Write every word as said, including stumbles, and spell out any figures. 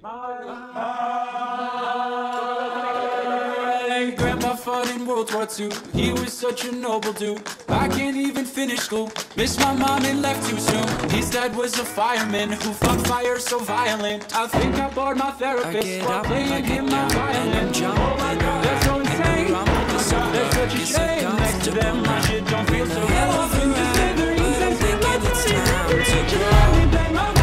Grandpa fought in World War Two. He was such a noble dude. I can't even finish school. Miss my mom and left too soon. His dad was a fireman who fought fire so violent. I think I bored my therapist while playing him my violin. They're so insane. There's such a shame next to them. My shit don't feel so relevant. Just slithering, sensing my body.